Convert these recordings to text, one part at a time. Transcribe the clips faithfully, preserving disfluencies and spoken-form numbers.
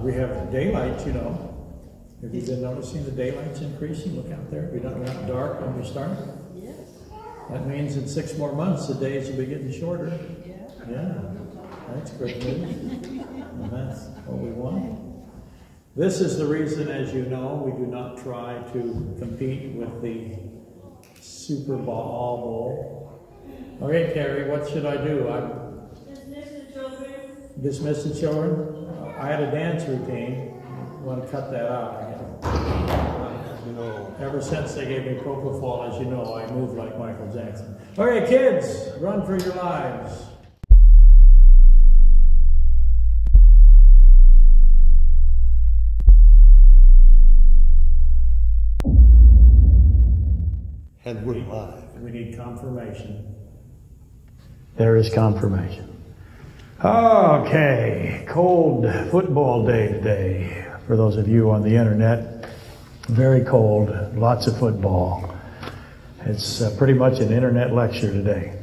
we have daylight, you know. Have you been noticing the daylight's increasing? Look out there. We're not, we're not dark when we start. Yes. That means in six more months, the days will be getting shorter. Yeah. Yeah, that's great news. And that's what we want. This is the reason, as you know, we do not try to compete with the Super Bowl. Okay, Carrie, what should I do? I'm Dismiss the children. Dismiss the children? I had a dance routine. I want to cut that out. No. Ever since they gave me propofol, as you know, I move like Michael Jackson. Okay, kids, run for your lives. And we're live. We need confirmation. There is confirmation. Okay, cold football day today. For those of you on the internet, very cold, lots of football. It's uh, pretty much an internet lecture today.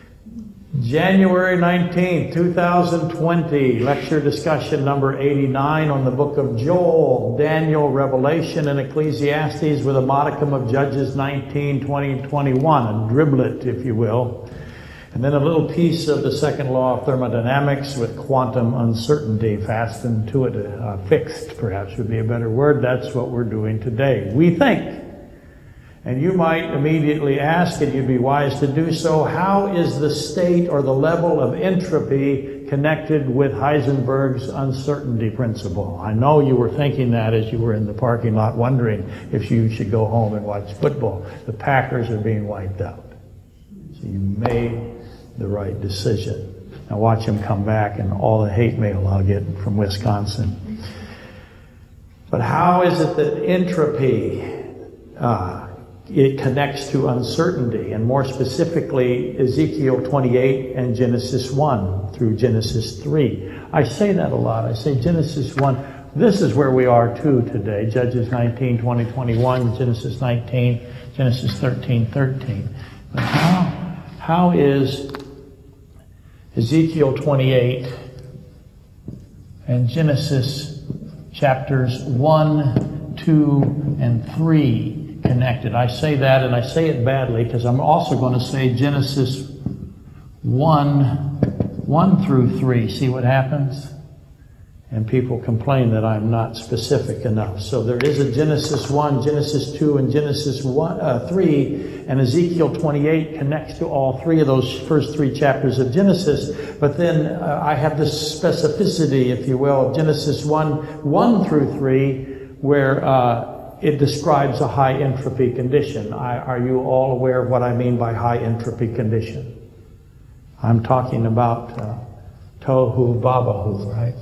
January nineteenth, two thousand twenty, lecture discussion number eighty-nine on the book of Joel, Daniel, Revelation, and Ecclesiastes with a modicum of Judges nineteen, twenty, and twenty-one, a driblet, if you will. And then a little piece of the second law of thermodynamics with quantum uncertainty, fast and to it, uh, fixed, perhaps would be a better word. That's what we're doing today. We think. And you might immediately ask, and you'd be wise to do so, how is the state or the level of entropy connected with Heisenberg's uncertainty principle? I know you were thinking that as you were in the parking lot wondering if you should go home and watch football. The Packers are being wiped out. So you made the right decision. Now watch them come back and all the hate mail I'll get from Wisconsin. But how is it that entropy uh, it connects to uncertainty, and more specifically Ezekiel twenty-eight and Genesis one through Genesis three? I say that a lot. I say Genesis one. This is where we are too today. Judges nineteen, twenty, twenty-one, Genesis nineteen, Genesis thirteen, thirteen. But how, how is Ezekiel twenty-eight and Genesis chapters one, two, and three connected? I say that, and I say it badly because I'm also going to say Genesis one, one through three. See what happens? And people complain that I'm not specific enough. So there is a Genesis one, Genesis two, and Genesis one, uh, three, and Ezekiel twenty-eight connects to all three of those first three chapters of Genesis. But then uh, I have this specificity, if you will, of Genesis one, one through three, where uh, it describes a high entropy condition. I, are you all aware of what I mean by high entropy condition? I'm talking about uh, tohu vabohu, right?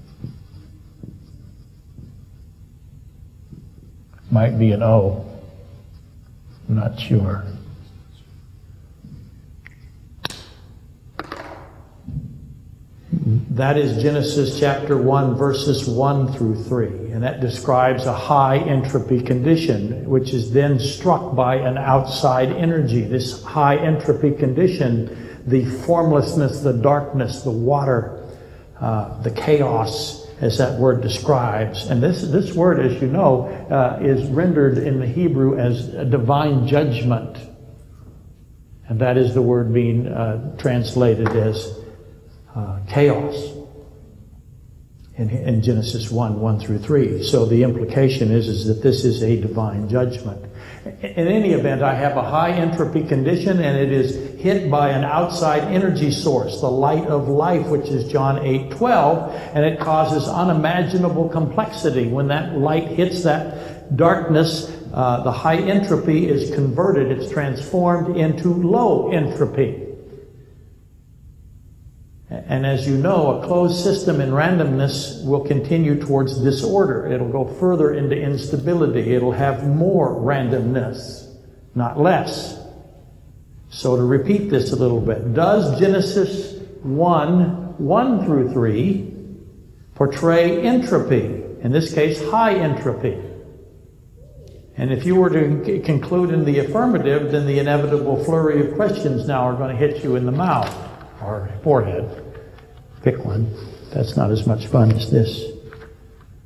Might be an O. I'm not sure. That is Genesis chapter one, verses one through three. And that describes a high entropy condition, which is then struck by an outside energy. This high entropy condition, the formlessness, the darkness, the water, uh, the chaos, as that word describes. And this, this word, as you know, uh, is rendered in the Hebrew as a divine judgment. And that is the word being uh, translated as uh, chaos in, in Genesis one, one through three. So the implication is, is that this is a divine judgment. In any event, I have a high entropy condition, and it is hit by an outside energy source, the light of life, which is John eight twelve, and it causes unimaginable complexity. When that light hits that darkness, uh, the high entropy is converted, it's transformed into low entropy. And as you know, a closed system in randomness will continue towards disorder. It'll go further into instability. It'll have more randomness, not less. So to repeat this a little bit, does Genesis one, one through three portray entropy? In this case, high entropy. And if you were to conclude in the affirmative, then the inevitable flurry of questions now are going to hit you in the mouth or forehead. Pick one. That's not as much fun as this.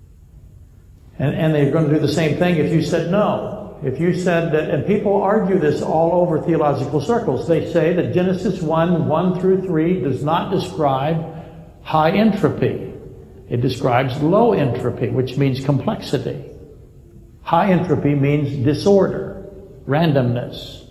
And, and they're going to do the same thing if you said no. If you said that, and people argue this all over theological circles. They say that Genesis one, one through three does not describe high entropy. It describes low entropy, which means complexity. High entropy means disorder, randomness.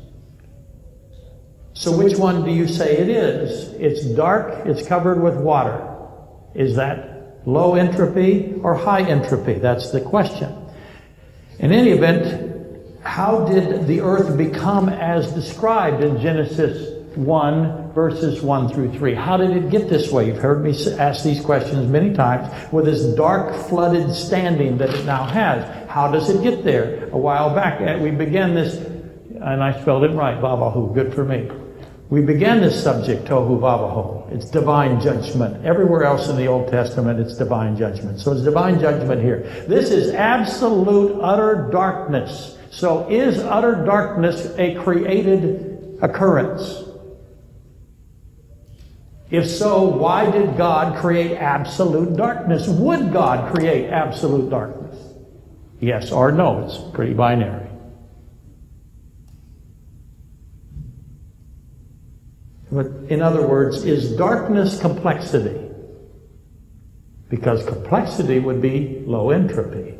So which one do you say it is? It's dark, it's covered with water. Is that low entropy or high entropy? That's the question. In any event, how did the earth become as described in Genesis one, verses one through three? How did it get this way? You've heard me ask these questions many times. With this dark, flooded standing that it now has, how does it get there? A while back, we began this, and I spelled it right, Vavahu, good for me. We began this subject, Tohu Vavahu. It's divine judgment. Everywhere else in the Old Testament, it's divine judgment. So it's divine judgment here. This is absolute, utter darkness. So is utter darkness a created occurrence? If so, why did God create absolute darkness? Would God create absolute darkness? Yes or no. It's pretty binary. But in other words, is darkness complexity? Because complexity would be low entropy.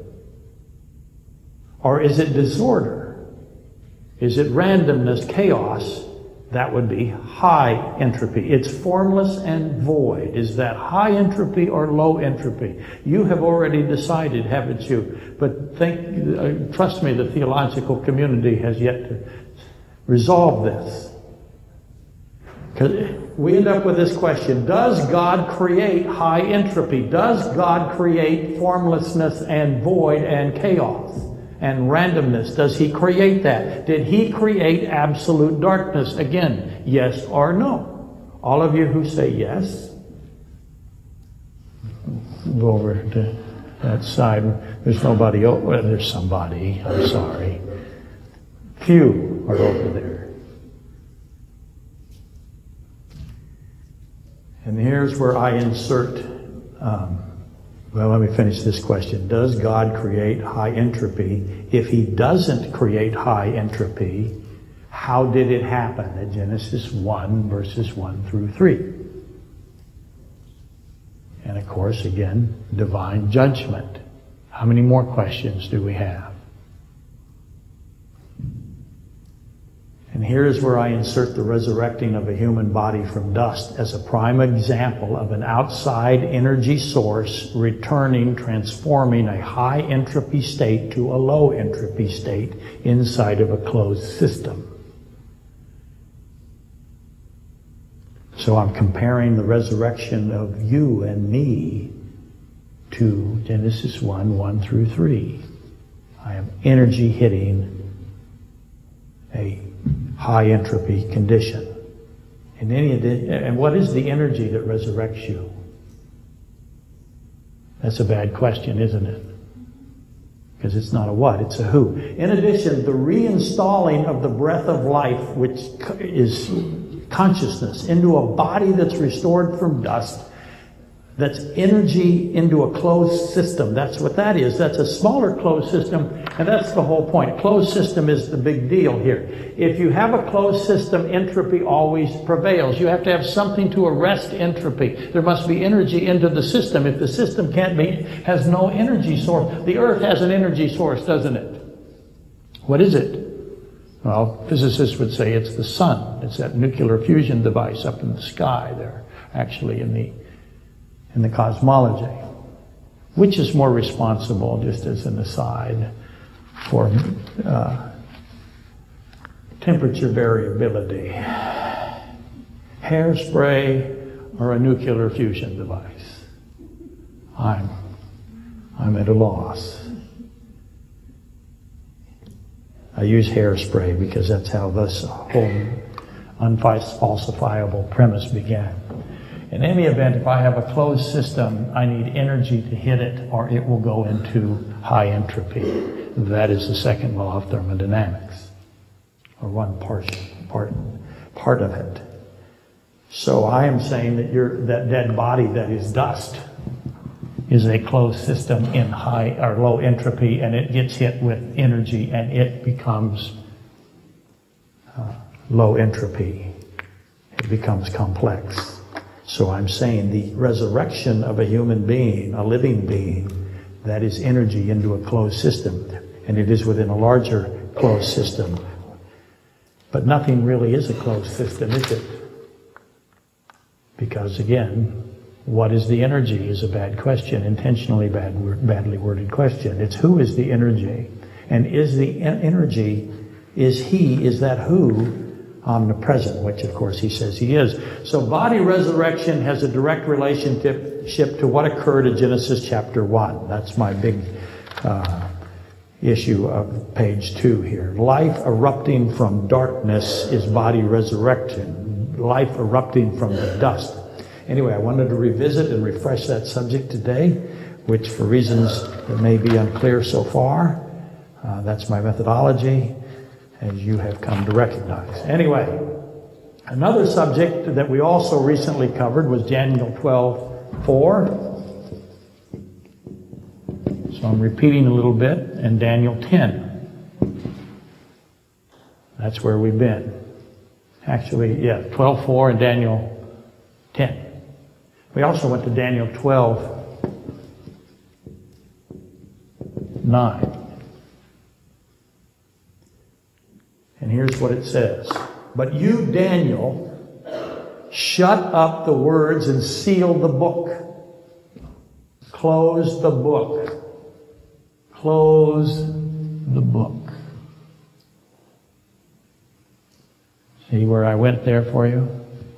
Or is it disorder? Is it randomness, chaos? That would be high entropy. It's formless and void. Is that high entropy or low entropy? You have already decided, haven't you? But think, uh, trust me, the theological community has yet to resolve this. Because we end up with this question: does God create high entropy? Does God create formlessness and void and chaos and randomness? Does He create that? Did He create absolute darkness? Again, yes or no? All of you who say yes, go over to that side. There's nobody over. Well, there's somebody. I'm sorry. Few are over there. And here's where I insert, um, well, let me finish this question. Does God create high entropy? If He doesn't create high entropy, how did it happen at Genesis one, verses one through three? And of course, again, divine judgment. How many more questions do we have? And here's where I insert the resurrecting of a human body from dust as a prime example of an outside energy source returning, transforming a high entropy state to a low entropy state inside of a closed system. So I'm comparing the resurrection of you and me to Genesis one, one through three. I am energy hitting a high entropy condition. In any and what is the energy that resurrects you? That's a bad question, isn't it? Because it's not a what, it's a who. In addition, the reinstalling of the breath of life, which is consciousness, into a body that's restored from dust, that's energy into a closed system. That's what that is. That's a smaller closed system, and that's the whole point. Closed system is the big deal here. If you have a closed system, entropy always prevails. You have to have something to arrest entropy. There must be energy into the system. If the system can't be, has no energy source. The earth has an energy source, doesn't it? What is it? Well, physicists would say it's the sun. It's that nuclear fusion device up in the sky there, actually in the in the cosmology. Which is more responsible, just as an aside, for uh, temperature variability? Hairspray or a nuclear fusion device? I'm, I'm at a loss. I use hairspray because that's how this whole unfalsifiable premise began. In any event, if I have a closed system, I need energy to hit it or it will go into high entropy. That is the second law of thermodynamics, or one portion, part, part of it. So I am saying that you're, that dead body that is dust is a closed system in high or low entropy, and it gets hit with energy and it becomes uh, low entropy. It becomes complex. So I'm saying the resurrection of a human being, a living being, that is energy into a closed system, and it is within a larger closed system. But nothing really is a closed system, is it? Because again, what is the energy is a bad question, intentionally bad, badly worded question. It's who is the energy? And is the energy, is he, is that who omnipresent, which of course he says he is. So body resurrection has a direct relationship to what occurred in Genesis chapter one. That's my big uh, issue of page two here. Life erupting from darkness is body resurrection. Life erupting from the dust. Anyway, I wanted to revisit and refresh that subject today, which for reasons that may be unclear so far, uh, that's my methodology, as you have come to recognize. Anyway, another subject that we also recently covered was Daniel twelve four. So I'm repeating a little bit, and Daniel ten. That's where we've been. Actually, yeah, twelve four and Daniel ten. We also went to Daniel twelve nine. And here's what it says. But you, Daniel, shut up the words and seal the book. Close the book. Close the book. See where I went there for you?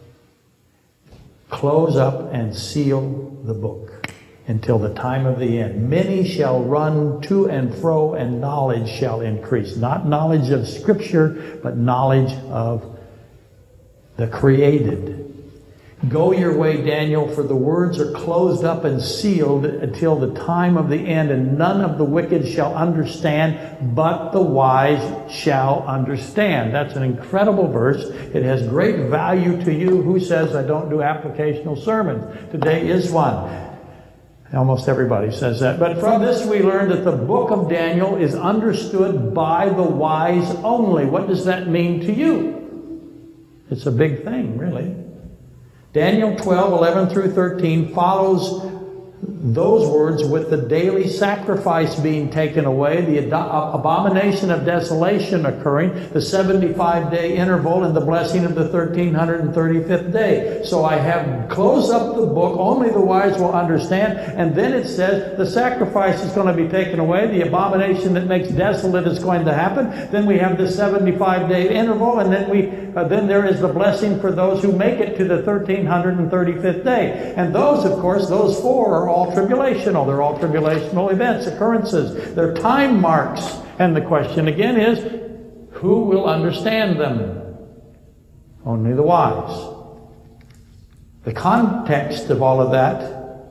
Close up and seal the book until the time of the end. Many shall run to and fro, and knowledge shall increase. Not knowledge of Scripture, but knowledge of the created. Go your way, Daniel, for the words are closed up and sealed until the time of the end, and none of the wicked shall understand, but the wise shall understand. That's an incredible verse. It has great value to you. Who says I don't do applicational sermons? Today is one. Almost everybody says that. But from this we learn that the book of Daniel is understood by the wise only. What does that mean to you? It's a big thing, really. Daniel twelve eleven through thirteen follows those words with the daily sacrifice being taken away, the abomination of desolation occurring, the seventy-five day interval, and the blessing of the one thousand three hundred thirty-fifth day. So I have closed up the book, only the wise will understand, and then it says the sacrifice is going to be taken away, the abomination that makes desolate is going to happen, then we have the seventy-five day interval, and then we uh, then there is the blessing for those who make it to the one thousand three hundred thirty-fifth day. And those, of course, those four are all tribulational. They're all tribulational events, occurrences. They're time marks. And the question again is, who will understand them? Only the wise. The context of all of that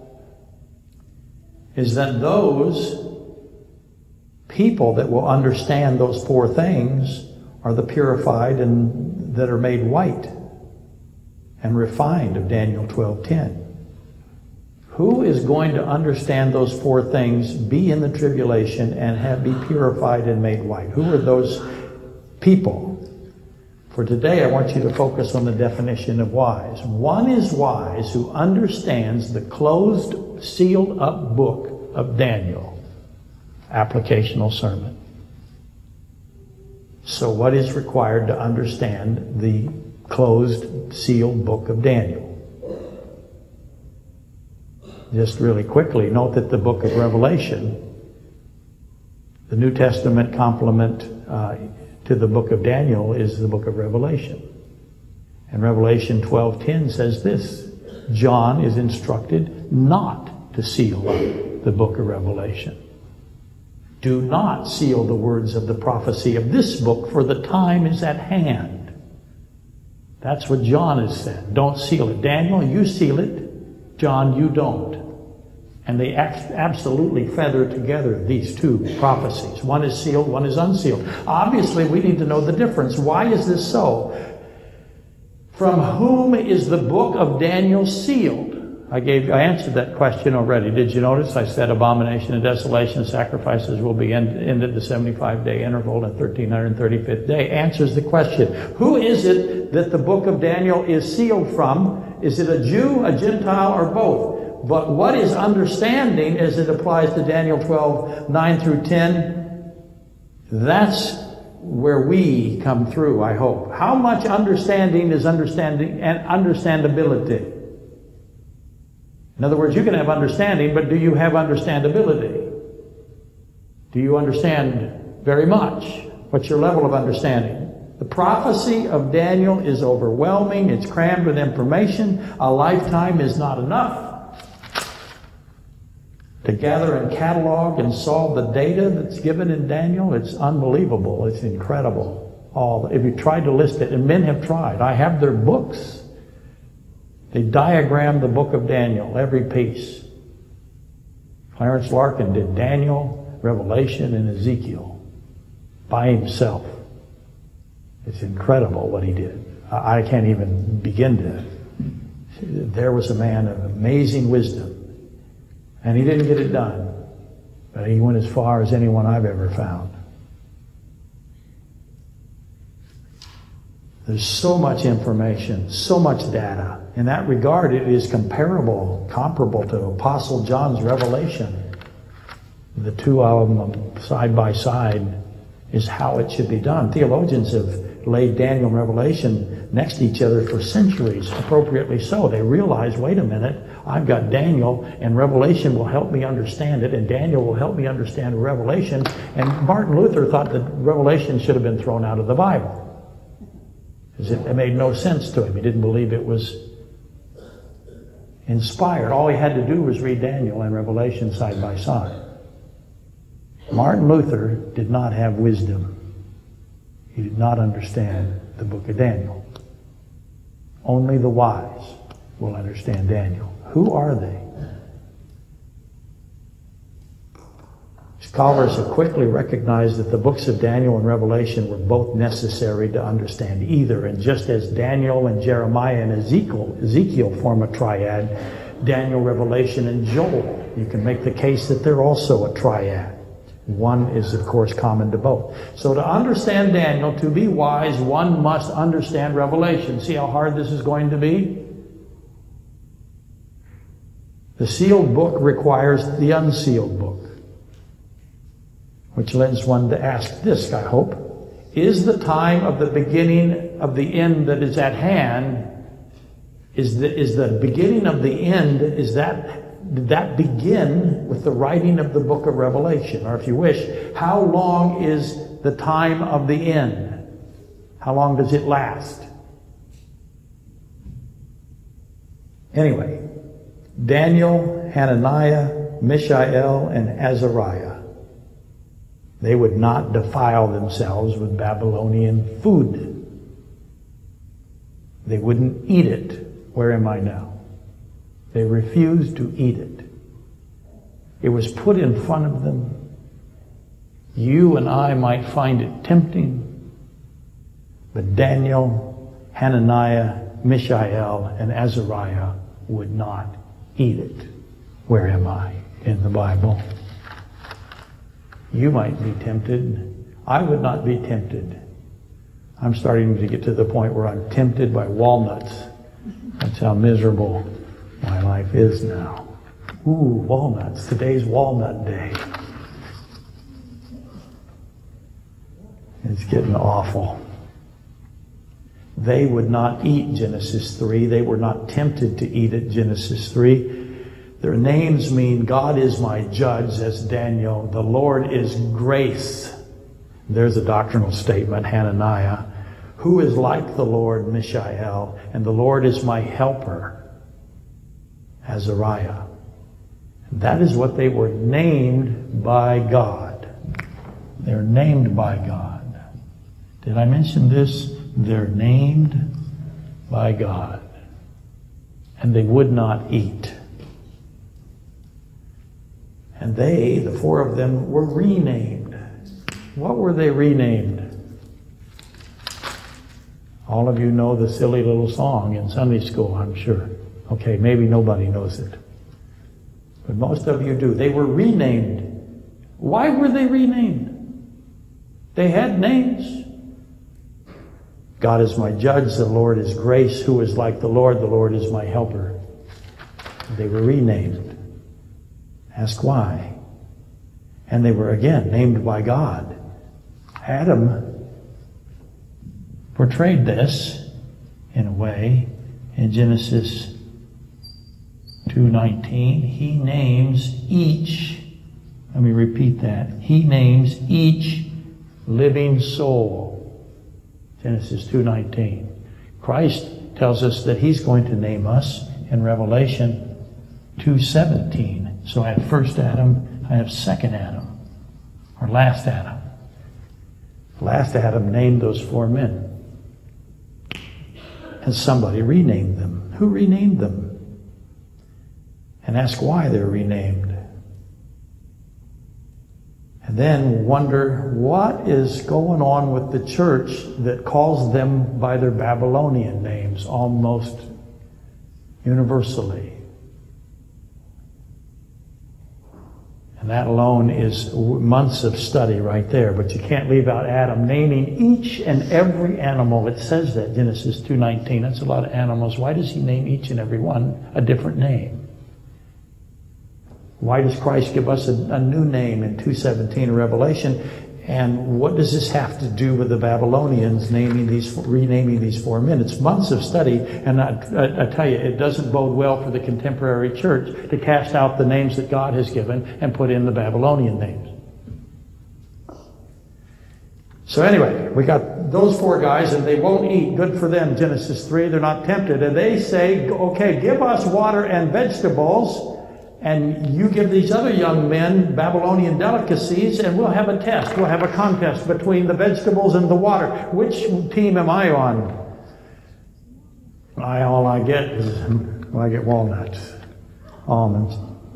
is that those people that will understand those four things are the purified and that are made white and refined of Daniel twelve ten. Who is going to understand those four things, be in the tribulation, and have be purified and made white? Who are those people? For today, I want you to focus on the definition of wise. One is wise who understands the closed, sealed up book of Daniel. Applicational sermon. So what is required to understand the closed, sealed book of Daniel? Just really quickly, note that the book of Revelation, the New Testament complement uh, to the book of Daniel is the book of Revelation. And Revelation twelve ten says this, John is instructed not to seal up the book of Revelation. Do not seal the words of the prophecy of this book, for the time is at hand. That's what John has said. Don't seal it. Daniel, you seal it. John, you don't. And they absolutely feather together these two prophecies. One is sealed, one is unsealed. Obviously, we need to know the difference. Why is this so? From whom is the book of Daniel sealed? I gave, I answered that question already. Did you notice? I said abomination and desolation sacrifices will be end, ended the seventy-five day interval and thirteen thirty-fifth day. Answers the question. Who is it that the book of Daniel is sealed from? Is it a Jew, a Gentile, or both? But what is understanding as it applies to Daniel twelve, nine through ten? That's where we come through, I hope. How much understanding is understanding and understandability? In other words, you can have understanding, but do you have understandability? Do you understand very much? What's your level of understanding? The prophecy of Daniel is overwhelming. It's crammed with information. A lifetime is not enough to gather and catalog and solve the data that's given in Daniel. It's unbelievable. It's incredible. All, if you tried to list it, and men have tried. I have their books. They diagrammed the book of Daniel, every piece. Clarence Larkin did Daniel, Revelation, and Ezekiel by himself. It's incredible what he did. I can't even begin to. There was a man of amazing wisdom, and he didn't get it done, but he went as far as anyone I've ever found. There's so much information, so much data. In that regard, it is comparable, comparable to Apostle John's Revelation. The two of them side by side is how it should be done. Theologians have laid Daniel and Revelation next to each other for centuries, appropriately so. They realize, wait a minute, I've got Daniel, and Revelation will help me understand it, and Daniel will help me understand Revelation. And Martin Luther thought that Revelation should have been thrown out of the Bible. It made no sense to him. He didn't believe it was inspired. All he had to do was read Daniel and Revelation side by side. Martin Luther did not have wisdom. He did not understand the book of Daniel. Only the wise will understand Daniel. Who are they? Scholars have quickly recognized that the books of Daniel and Revelation were both necessary to understand either. And just as Daniel and Jeremiah and Ezekiel, Ezekiel form a triad, Daniel, Revelation, and Joel, you can make the case that they're also a triad. One is, of course, common to both. So to understand Daniel, to be wise, one must understand Revelation. See how hard this is going to be? The sealed book requires the unsealed book. Which lends one to ask this, I hope. Is the time of the beginning of the end that is at hand, is the, is the beginning of the end, is that, did that begin with the writing of the book of Revelation? Or if you wish, how long is the time of the end? How long does it last? Anyway, Daniel, Hananiah, Mishael, and Azariah. They would not defile themselves with Babylonian food. They wouldn't eat it. Where am I now? They refused to eat it. It was put in front of them. You and I might find it tempting, but Daniel, Hananiah, Mishael, and Azariah would not eat it. Where am I in the Bible? You might be tempted. I would not be tempted. I'm starting to get to the point where I'm tempted by walnuts. That's how miserable my life is now. Ooh, walnuts. Today's walnut day. It's getting awful. They would not eat Genesis three. They were not tempted to eat it, Genesis three. Their names mean God is my judge, as Daniel. The Lord is grace. There's a doctrinal statement, Hananiah. Who is like the Lord, Mishael? And the Lord is my helper, Azariah. That is what they were named by God. They're named by God. Did I mention this? They're named by God. And they would not eat. And they, the four of them, were renamed. What were they renamed? All of you know the silly little song in Sunday school, I'm sure. Okay, maybe nobody knows it, but most of you do. They were renamed. Why were they renamed? They had names. God is my judge, the Lord is grace. Who is like the Lord? The Lord is my helper. They were renamed. Ask why. And they were again named by God. Adam portrayed this in a way in Genesis two nineteen. He names each, let me repeat that, he names each living soul. Genesis two nineteen. Christ tells us that he's going to name us in Revelation two seventeen. So I have first Adam, I have second Adam, or last Adam. Last Adam named those four men. And somebody renamed them. Who renamed them? And ask why they're renamed. And then wonder what is going on with the church that calls them by their Babylonian names almost universally. And that alone is months of study right there. But you can't leave out Adam naming each and every animal. It says that, Genesis two nineteen. That's a lot of animals. Why does he name each and every one a different name? Why does Christ give us a, a new name in two seventeen in Revelation? And what does this have to do with the Babylonians naming these, renaming these four men? It's months of study, and I, I, I tell you, it doesn't bode well for the contemporary church to cast out the names that God has given and put in the Babylonian names. So anyway, we got those four guys, and they won't eat. Good for them, Genesis three. They're not tempted. And they say, okay, give us water and vegetables, and you give these other young men Babylonian delicacies, and we'll have a test. We'll have a contest between the vegetables and the water. Which team am I on? I, all I get is, well, I get walnuts, almonds.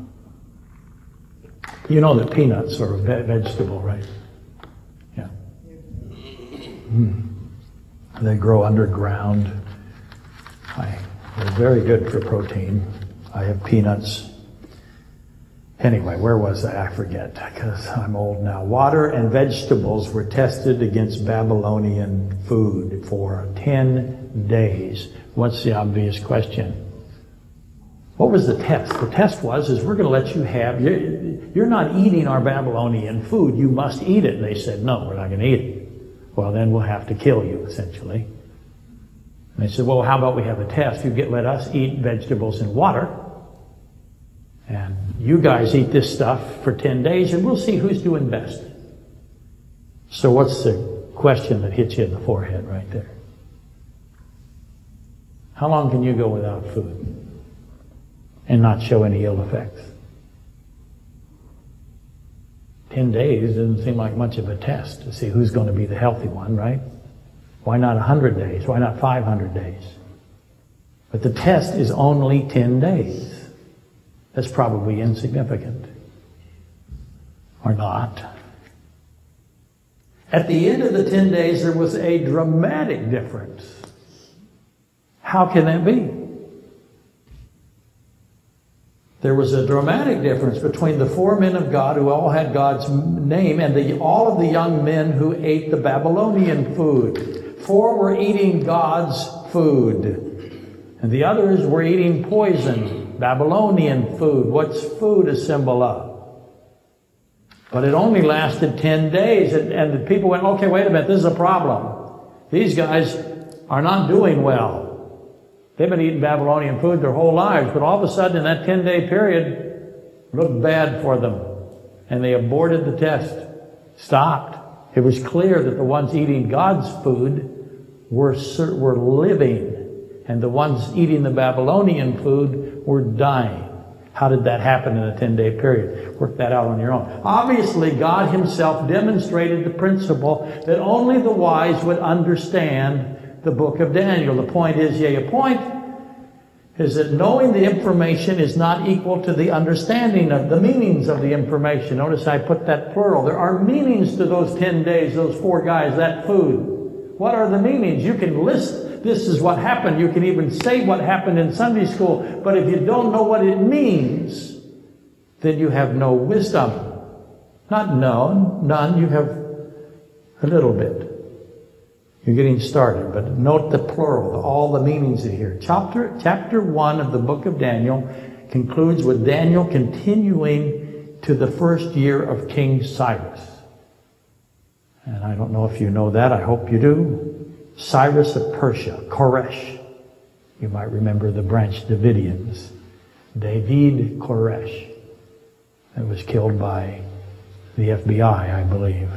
You know that peanuts are a ve- vegetable, right? Yeah. Mm. They grow underground. I, they're very good for protein. I have peanuts. Anyway, where was I? I forget, because I'm old now. Water and vegetables were tested against Babylonian food for ten days. What's the obvious question? What was the test? The test was, is we're going to let you have, you're, you're not eating our Babylonian food. You must eat it. And they said, no, we're not going to eat it. Well, then we'll have to kill you, essentially. And they said, well, how about we have a test? You get, let us eat vegetables and water. And you guys eat this stuff for ten days, and we'll see who's doing best. So what's the question that hits you in the forehead right there? How long can you go without food and not show any ill effects? Ten days doesn't seem like much of a test to see who's going to be the healthy one, right? Why not a hundred days? Why not five hundred days? But the test is only ten days. That's probably insignificant. Or not. At the end of the ten days, there was a dramatic difference. How can that be? There was a dramatic difference between the four men of God who all had God's name and the, all of the young men who ate the Babylonian food. Four were eating God's food, and the others were eating poison. Babylonian food. What's food a symbol of? But it only lasted ten days, and, and the people went, okay, wait a minute, this is a problem. These guys are not doing well. They've been eating Babylonian food their whole lives, but all of a sudden in that ten-day period, it looked bad for them. And they aborted the test. Stopped. It was clear that the ones eating God's food were, were living, and the ones eating the Babylonian food were dying. How did that happen in a ten-day period? Work that out on your own. Obviously, God himself demonstrated the principle that only the wise would understand the book of Daniel. The point is, yea, a point is that knowing the information is not equal to the understanding of the meanings of the information. Notice I put that plural. There are meanings to those ten days, those four guys, that food. What are the meanings? You can list this is what happened. You can even say what happened in Sunday school. But if you don't know what it means, then you have no wisdom. Not none, none. You have a little bit. You're getting started. But note the plural, all the meanings in here. Chapter, chapter one of the book of Daniel concludes with Daniel continuing to the first year of King Cyrus. And I don't know if you know that. I hope you do. Cyrus of Persia, Koresh. You might remember the branch Davidians. David Koresh. That was killed by the F B I, I believe.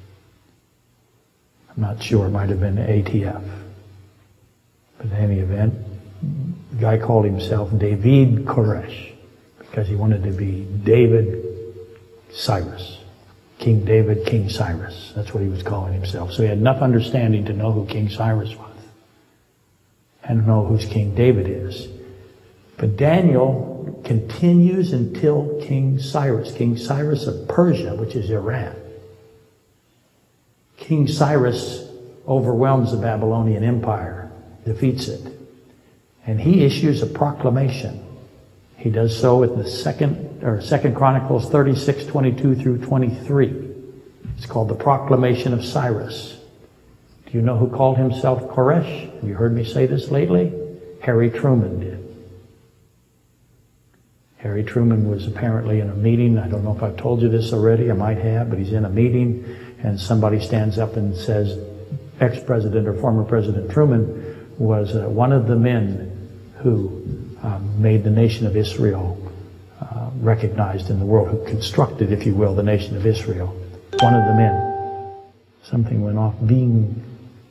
I'm not sure. It might have been A T F. But in any event, the guy called himself David Koresh because he wanted to be David Cyrus. King David, King Cyrus. That's what he was calling himself. So he had enough understanding to know who King Cyrus was and to know who King David is. But Daniel continues until King Cyrus, King Cyrus of Persia, which is Iran. King Cyrus overwhelms the Babylonian Empire, defeats it, and he issues a proclamation. He does so at the second, or Second Chronicles thirty-six, twenty-two through twenty-three. It's called the Proclamation of Cyrus. Do you know who called himself Koresh? Have you heard me say this lately? Harry Truman did. Harry Truman was apparently in a meeting. I don't know if I've told you this already. I might have, but he's in a meeting, and somebody stands up and says, ex-president or former President Truman was uh, one of the men who um, made the nation of Israel uh, recognized in the world, who constructed, if you will, the nation of Israel. One of the men. Something went off. Being.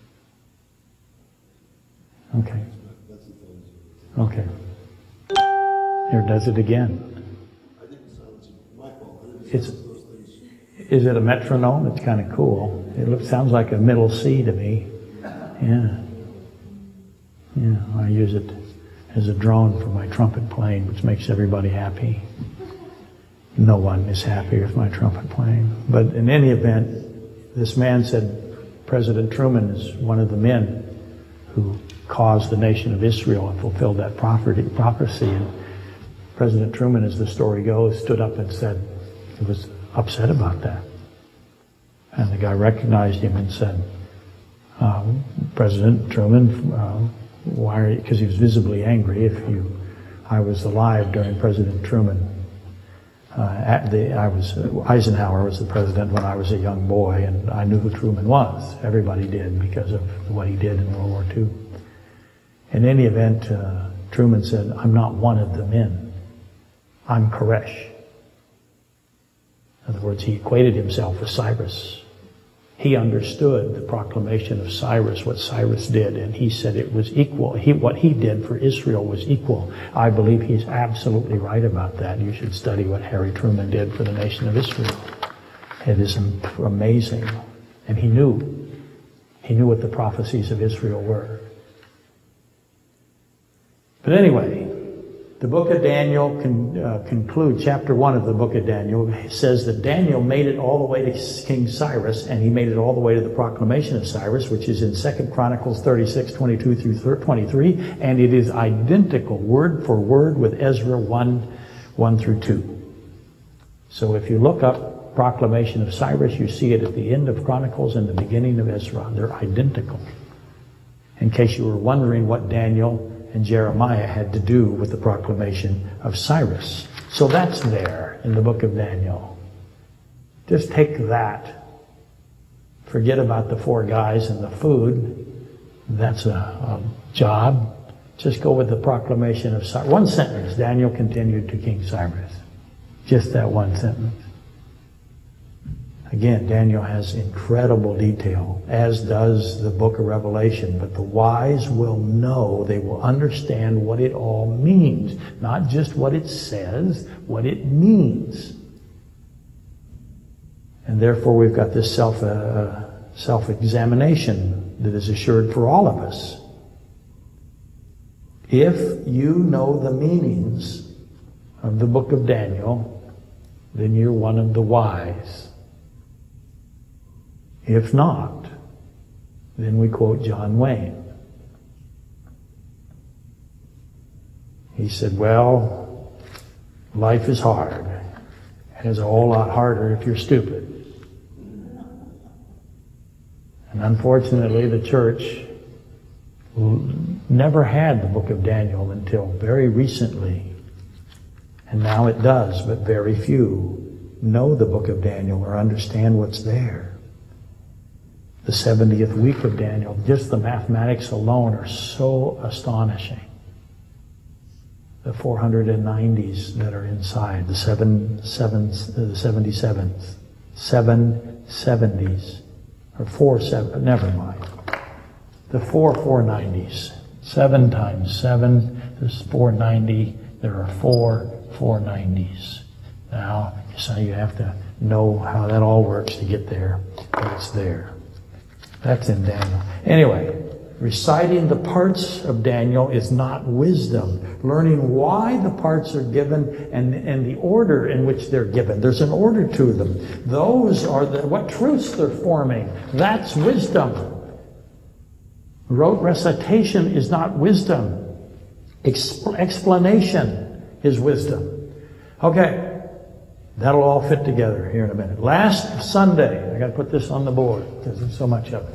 Okay. Okay. Here, does it again. It's, is it a metronome? It's kind of cool. It looks, sounds like a middle C to me. Yeah. Yeah, I use it as a drone for my trumpet playing, which makes everybody happy. No one is happy with my trumpet playing. But in any event, this man said President Truman is one of the men who caused the nation of Israel and fulfilled that prophecy. And President Truman, as the story goes, stood up and said he was upset about that. And the guy recognized him and said, uh, President Truman, uh, why are you, because he was visibly angry. If you, I was alive during President Truman. Uh, at the, I was, uh, Eisenhower was the president when I was a young boy, and I knew who Truman was. Everybody did because of what he did in World War Two. In any event, uh, Truman said, I'm not one of the men. I'm Koresh. In other words, he equated himself with Cyrus. He understood the proclamation of Cyrus, what Cyrus did, and he said it was equal. He, what he did for Israel was equal. I believe he's absolutely right about that. You should study what Harry Truman did for the nation of Israel. It is amazing. And he knew. He knew what the prophecies of Israel were. But anyway, the book of Daniel can uh, conclude, chapter one of the book of Daniel says that Daniel made it all the way to King Cyrus, and he made it all the way to the proclamation of Cyrus, which is in Second Chronicles thirty-six, twenty-two through twenty-three, and it is identical, word for word, with Ezra one, one through two. So if you look up proclamation of Cyrus, you see it at the end of Chronicles and the beginning of Ezra. They're identical. In case you were wondering what Daniel and Jeremiah had to do with the proclamation of Cyrus. So that's there in the book of Daniel. Just take that. Forget about the four guys and the food. That's a, a job. Just go with the proclamation of Cyrus. One sentence. Daniel continued to King Cyrus. Just that one sentence. Again, Daniel has incredible detail, as does the book of Revelation. But the wise will know, they will understand what it all means. Not just what it says, what it means. And therefore we've got this self, uh, self-examination that is assured for all of us. If you know the meanings of the book of Daniel, then you're one of the wise. If not, then we quote John Wayne. He said, well, life is hard. It is a whole lot harder if you're stupid. And unfortunately, the church never had the book of Daniel until very recently. And now it does, but very few know the book of Daniel or understand what's there. The seventieth week of Daniel, just the mathematics alone are so astonishing. The four hundred nineties that are inside, the seven, seven, the seventy-seventh, seven seventies, or four seven, never mind. The four four nineties, seven times seven, there's four ninety, there are four four nineties. Now, so you have to know how that all works to get there, but it's there. That's in Daniel. Anyway, reciting the parts of Daniel is not wisdom. Learning why the parts are given and, and the order in which they're given. There's an order to them. Those are the, what truths they're forming. That's wisdom. Rote recitation is not wisdom. Expl- explanation is wisdom. Okay, that'll all fit together here in a minute. Last Sunday, I got to put this on the board because there's so much of it.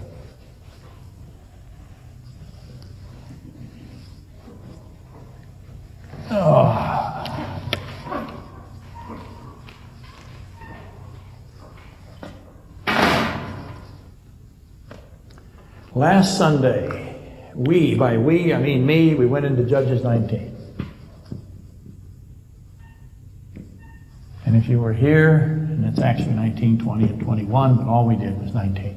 Oh. Last Sunday, we, by we, I mean me, we went into Judges nineteen. And if you were here, and it's actually nineteen, twenty, and twenty-one, but all we did was nineteen.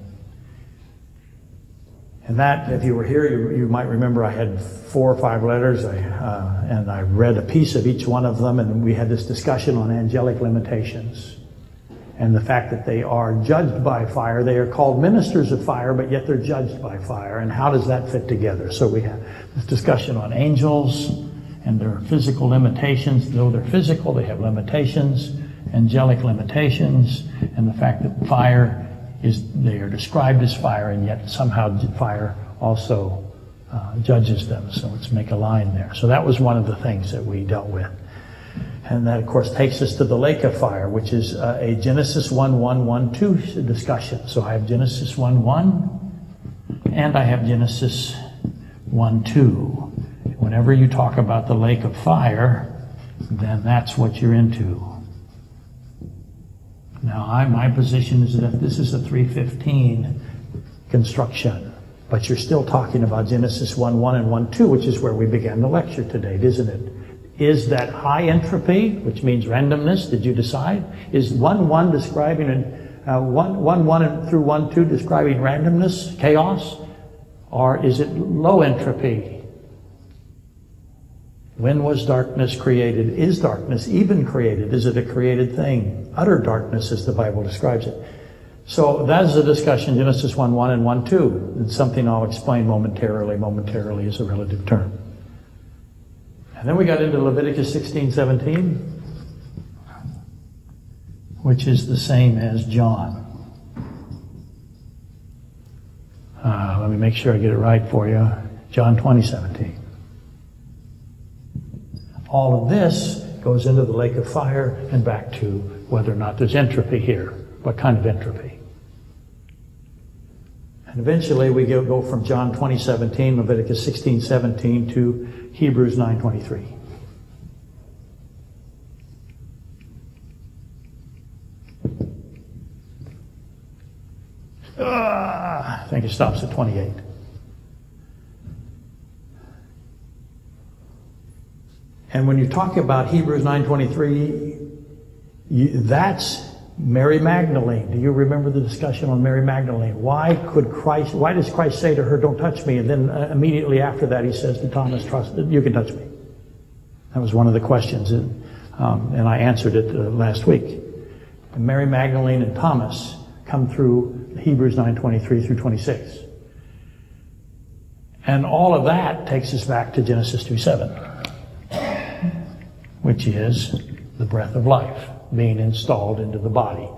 And that, if you were here, you, you might remember I had four or five letters, I, uh, and I read a piece of each one of them, and we had this discussion on angelic limitations. And the fact that they are judged by fire. They are called ministers of fire, but yet they're judged by fire. And how does that fit together? So we had this discussion on angels and their physical limitations. Though they're physical, they have limitations, angelic limitations, and the fact that fire is, they are described as fire, and yet somehow fire also uh, judges them. So let's make a line there. So that was one of the things that we dealt with. And that, of course, takes us to the lake of fire, which is uh, a Genesis one one one two discussion. So I have Genesis one one, and I have Genesis one two. Whenever you talk about the lake of fire, then that's what you're into. Now, I, my position is that this is a three fifteen construction, but you're still talking about Genesis one one and one two, which is where we began the lecture today, isn't it? Is that high entropy, which means randomness? Did you decide? Is one one describing uh, one one one through one two describing randomness, chaos, or is it low entropy? When was darkness created? Is darkness even created? Is it a created thing? Utter darkness, as the Bible describes it. So that is a discussion, Genesis one one and one two. It's something I'll explain momentarily. Momentarily is a relative term. And then we got into Leviticus sixteen seventeen, which is the same as John. Uh, let me make sure I get it right for you. John twenty seventeen. All of this goes into the lake of fire and back to whether or not there's entropy here. What kind of entropy? And eventually we go, go from John twenty seventeen, Leviticus sixteen seventeen to Hebrews nine twenty-three. Ah, I think it stops at twenty-eight. And when you talk about Hebrews nine twenty-three, you, that's Mary Magdalene. Do you remember the discussion on Mary Magdalene? Why could Christ, why does Christ say to her, don't touch me? And then uh, immediately after that he says to Thomas, trust, you can touch me. That was one of the questions, and, um, and I answered it uh, last week. And Mary Magdalene and Thomas come through Hebrews nine twenty-three through twenty-six. And all of that takes us back to Genesis two seven, which is the breath of life being installed into the body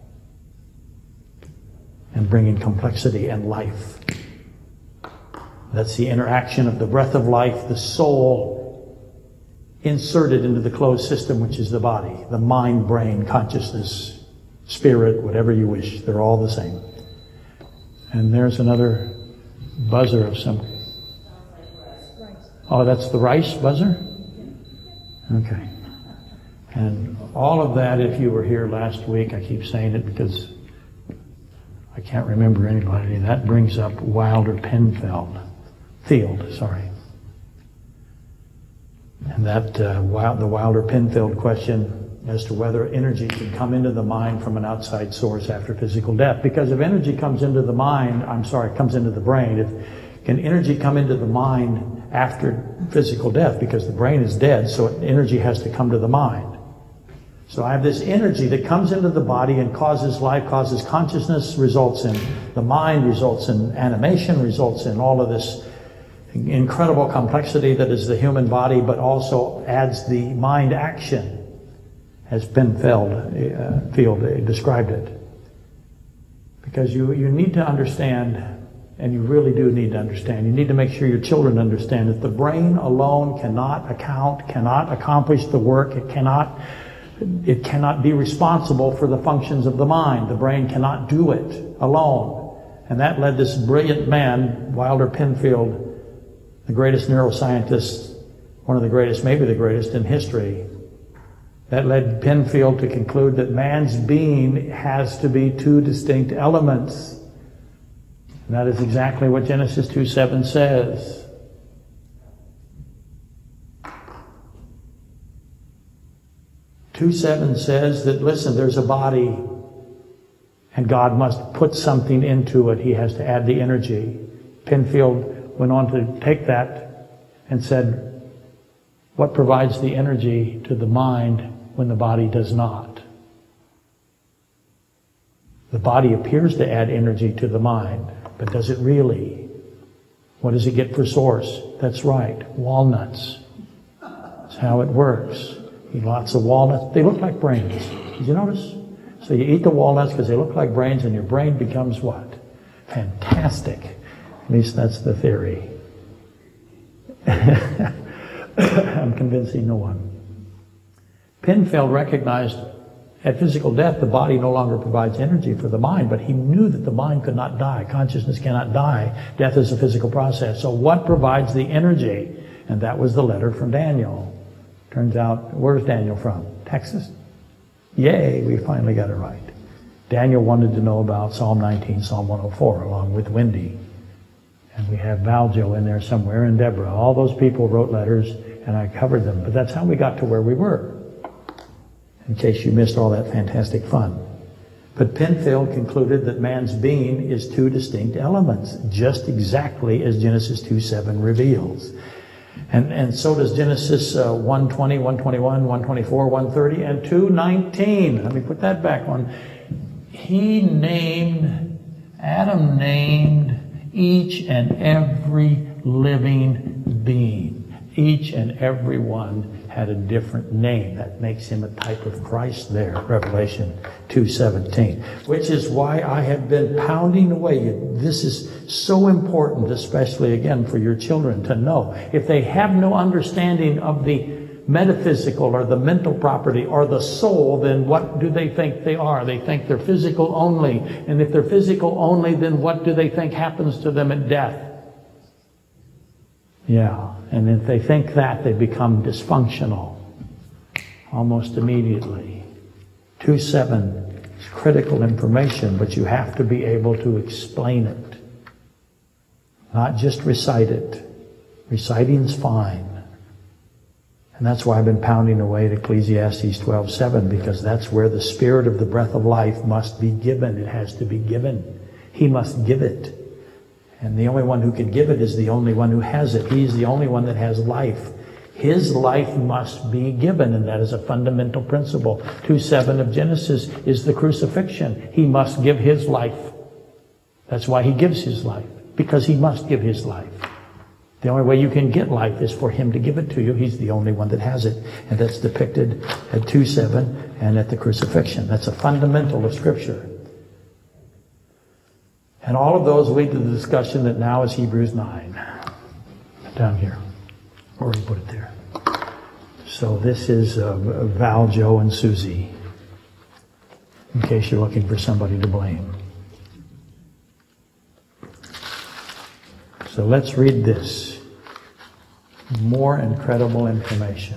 and bringing complexity and life. That's the interaction of the breath of life, the soul, inserted into the closed system, which is the body, the mind, brain, consciousness, spirit, whatever you wish. They're all the same. And there's another buzzer of some. Oh, that's the rice buzzer? Okay. And all of that, if you were here last week, I keep saying it because I can't remember anybody, that brings up Wilder Penfield. Field, sorry. And that, uh, the Wilder Penfield question as to whether energy can come into the mind from an outside source after physical death. Because if energy comes into the mind, I'm sorry, comes into the brain, if can energy come into the mind after physical death? Because the brain is dead, so energy has to come to the mind. So I have this energy that comes into the body and causes life, causes consciousness, results in the mind, results in animation, results in all of this incredible complexity that is the human body, but also adds the mind action, as Penfield uh, Field described it. Because you, you need to understand, and you really do need to understand, you need to make sure your children understand that the brain alone cannot account, cannot accomplish the work, it cannot It cannot be responsible for the functions of the mind. The brain cannot do it alone. And that led this brilliant man, Wilder Penfield, the greatest neuroscientist, one of the greatest, maybe the greatest in history. That led Penfield to conclude that man's being has to be two distinct elements. And that is exactly what Genesis two seven says. two seven says that, listen, there's a body and God must put something into it. He has to add the energy. Penfield went on to take that and said, what provides the energy to the mind when the body does not? The body appears to add energy to the mind, but does it really? What does it get for source? That's right, walnuts. That's how it works. Eat lots of walnuts. They look like brains. Did you notice? So you eat the walnuts because they look like brains, and your brain becomes what? Fantastic. At least that's the theory. I'm convincing no one. Penfield recognized at physical death the body no longer provides energy for the mind, but he knew that the mind could not die. Consciousness cannot die. Death is a physical process. So what provides the energy? And that was the letter from Daniel. Turns out, where's Daniel from? Texas? Yay, we finally got it right. Daniel wanted to know about Psalm nineteen, Psalm one oh four, along with Wendy. And we have Valjo in there somewhere, and Deborah. All those people wrote letters, and I covered them. But that's how we got to where we were, in case you missed all that fantastic fun. But Penfield concluded that man's being is two distinct elements, just exactly as Genesis two seven reveals. And, and so does Genesis uh, one twenty, one twenty-one, one twenty-four, one thirty, and two nineteen. Let me put that back on. He named, Adam named each and every living being. Each and every one had a different name. That makes him a type of Christ there, Revelation two seventeen. Which is why I have been pounding away. This is so important, especially again for your children to know. If they have no understanding of the metaphysical or the mental property or the soul, then what do they think they are? They think they're physical only. And if they're physical only, then what do they think happens to them at death? Yeah, and if they think that, they become dysfunctional almost immediately. two seven is critical information, but you have to be able to explain it. Not just recite it. Reciting's fine. And that's why I've been pounding away at Ecclesiastes twelve seven, because that's where the spirit of the breath of life must be given. It has to be given. He must give it. And the only one who can give it is the only one who has it. He's the only one that has life. His life must be given, and that is a fundamental principle. two seven of Genesis is the crucifixion. He must give his life. That's why he gives his life, because he must give his life. The only way you can get life is for him to give it to you. He's the only one that has it, and that's depicted at two seven and at the crucifixion. That's a fundamental of Scripture. And all of those lead to the discussion that now is Hebrews nine. Down here. Or you put it there. So this is uh, Val, Joe, and Susie, in case you're looking for somebody to blame. So let's read this. More incredible information.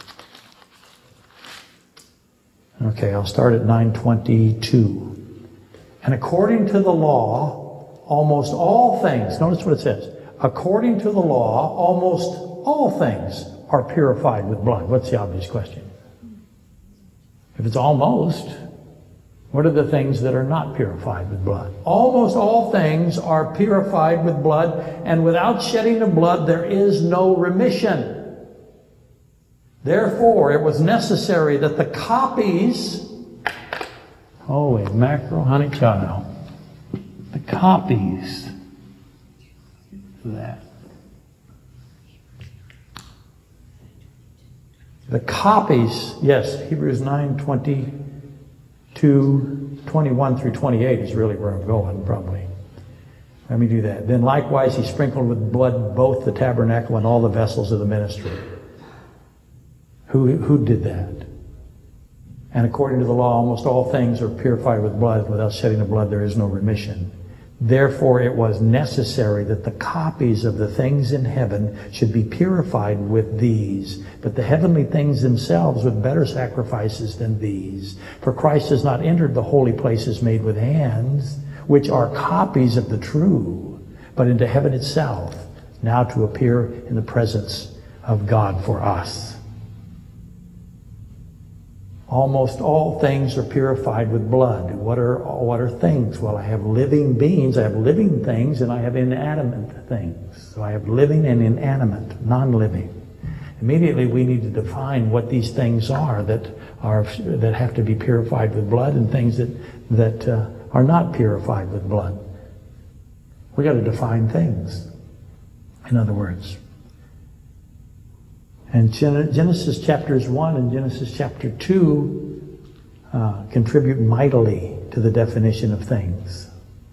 Okay, I'll start at nine twenty-two. And according to the law, almost all things, notice what it says, according to the law, almost all things are purified with blood. What's the obvious question? If it's almost, what are the things that are not purified with blood? Almost all things are purified with blood, and without shedding of blood there is no remission. Therefore, it was necessary that the copies, holy mackerel, honey child, the copies of that, the copies, yes, Hebrews nine twenty-two, twenty-one through twenty-eight is really where I'm going, probably. Let me do that. Then likewise he sprinkled with blood both the tabernacle and all the vessels of the ministry. Who, who did that? And according to the law, almost all things are purified with blood. Without shedding of blood, there is no remission. Therefore, it was necessary that the copies of the things in heaven should be purified with these, but the heavenly things themselves with better sacrifices than these. For Christ has not entered the holy places made with hands, which are copies of the true, but into heaven itself, now to appear in the presence of God for us. Almost all things are purified with blood. What are, what are things? Well, I have living beings, I have living things, and I have inanimate things. So I have living and inanimate, non-living. Immediately we need to define what these things are that are that have to be purified with blood, and things that, that uh, are not purified with blood. We got to define things, in other words. And Genesis chapters one and Genesis chapter two uh, contribute mightily to the definition of things.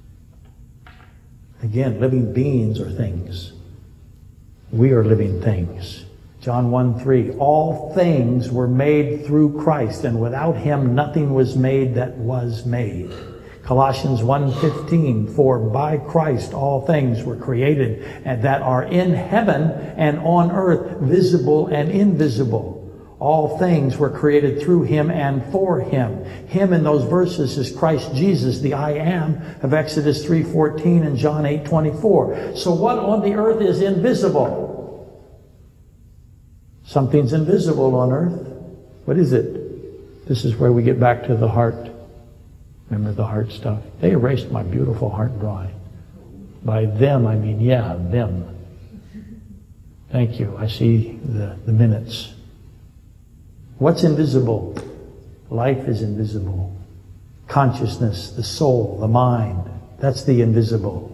Again, living beings are things. We are living things. John one three, all things were made through Christ, and without him nothing was made that was made. Colossians one fifteen, for by Christ all things were created and that are in heaven and on earth, visible and invisible. All things were created through him and for him. Him in those verses is Christ Jesus, the I am of Exodus three fourteen and John eight twenty-four. So what on the earth is invisible? Something's invisible on earth. What is it? This is where we get back to the heart. Remember the heart stuff? They erased my beautiful heart drawing. By them, I mean, yeah, them. Thank you. I see the, the minutes. What's invisible? Life is invisible. Consciousness, the soul, the mind. That's the invisible.